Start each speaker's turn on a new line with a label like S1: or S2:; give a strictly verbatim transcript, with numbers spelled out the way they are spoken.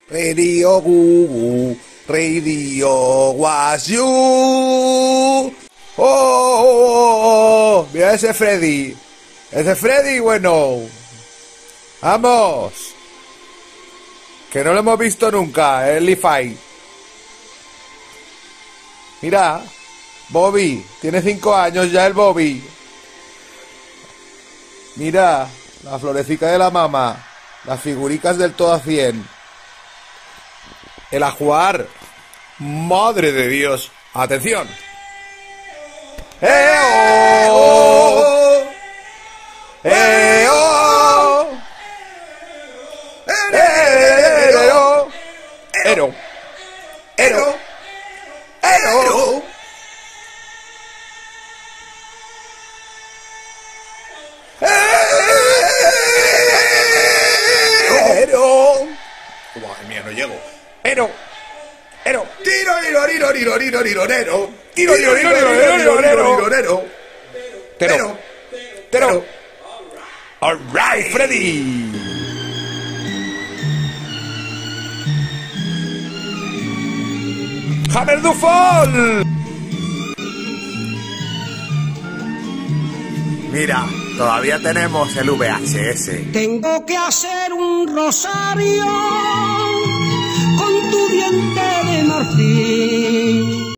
S1: Radio Gugu, Radio was you. Oh, oh, oh, oh, mira ese Freddy. Ese Freddy, bueno. Vamos. Que no lo hemos visto nunca, el Leafy. Mira, Bobby, tiene cinco años ya el Bobby. Mira, la florecita de la mama, las figuricas del todo a cien. El ajuar. Madre de Dios. Atención. ¡Eh, oh! ¡Eh, oh! ¡Ero! ¡Ero! ¡Ero! ¡Ero! ¡Ero! Madre mía, no llego. ¡Ero! ¡Ero! ¡Tiro, tiro, tiro, tiro, tiro, tiro, tiro! ¡Tiro, tiro, tiro, tiro, tiro, tiro, tiro! ¡Tero! ¡Tero! ¡All right, Freddy! ¡Hammer du Fall! Mira, todavía tenemos el V H S.
S2: Tengo que hacer un rosario con tu diente de marfil.